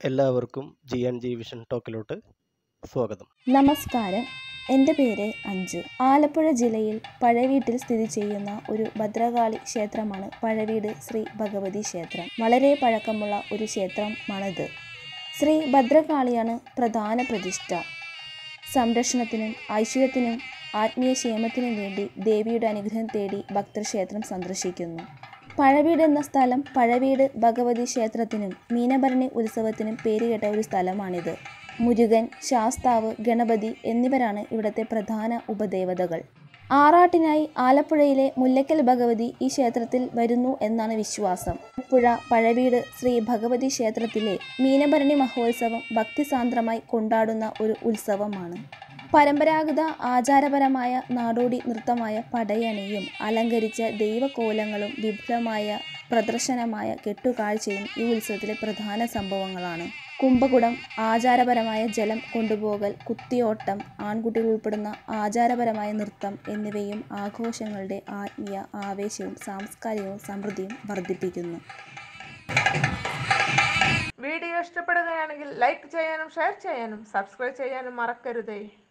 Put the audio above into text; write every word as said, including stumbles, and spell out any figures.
എല്ലാവർക്കും G and G vision ടോക്കിലോട്ട് സ്വാഗതം. നമസ്കാരം, എൻ്റെ പേര് അഞ്ജു. ആലപ്പുഴ ജില്ലയിൽ പഴവീട്ടിൽ സ്ഥിതി ചെയ്യുന്ന ഒരു ഭദ്രകാളി ക്ഷേത്രമാണ് പഴവീട് ശ്രീ ഭഗവതി ക്ഷേത്രം. വളരെ പഴക്കമുള്ള ഒരു ക്ഷേത്രമാണിത്. ശ്രീ ഭദ്രകാളിയാണ് പ്രധാന പ്രതിഷ്ഠ. സംരക്ഷണത്തിനും ഐശ്വര്യത്തിനും ആത്മീയക്ഷേമത്തിനും വേണ്ടി ദേവിയുടെ അനുഗ്രഹം തേടി ഭക്തർ ക്ഷേത്രം സന്ദർശിക്കുന്നു. പഴവീട് എന്ന സ്ഥലം പഴവീട് ഭഗവതി ക്ഷേത്രത്തിനും മീനഭരണി ഉത്സവത്തിനും പേരുകേട്ട ഒരു സ്ഥലമാണിത്. മുരുകൻ, ശാസ്താവ്, ഗണപതി എന്നിവരാണ് ഇവിടുത്തെ പ്രധാന ഉപദേവതകൾ. ആറാട്ടിനായി ആലപ്പുഴയിലെ മുല്ലയ്ക്കൽ ഭഗവതി ഈ ക്ഷേത്രത്തിൽ വരുന്നു എന്നാണ് വിശ്വാസം. ആലപ്പുഴ പഴവീട് ശ്രീ ഭഗവതി ക്ഷേത്രത്തിലെ മീനഭരണി മഹോത്സവം ഭക്തിസാന്ദ്രമായി കൊണ്ടാടുന്ന ഒരു ഉത്സവമാണ്. പരമ്പരാഗത ആചാരപരമായ നാടോടി നൃത്തമായ പടയണിയും അലങ്കരിച്ച ദൈവക്കോലങ്ങളും വിപുലമായ പ്രദർശനമായ കെട്ടുകാഴ്ചയും ഈ ഉത്സവത്തിലെ പ്രധാന സംഭവങ്ങളാണ്. കുംഭകുടം, ആചാരപരമായ ജലം കൊണ്ടുപോകൽ, കുത്തിയോട്ടം, ആൺകുട്ടികൾ ഉൾപ്പെടുന്ന ആചാരപരമായ നൃത്തം എന്നിവയും ആഘോഷങ്ങളുടെ ആത്മീയ ആവേശവും സാംസ്കാരികവും സമൃദ്ധിയും വർദ്ധിപ്പിക്കുന്നു. വീഡിയോ ഇഷ്ടപ്പെടുകയാണെങ്കിൽ ലൈക്ക് ചെയ്യാനും ഷെയർ ചെയ്യാനും സബ്സ്ക്രൈബ് ചെയ്യാനും മറക്കരുതേ.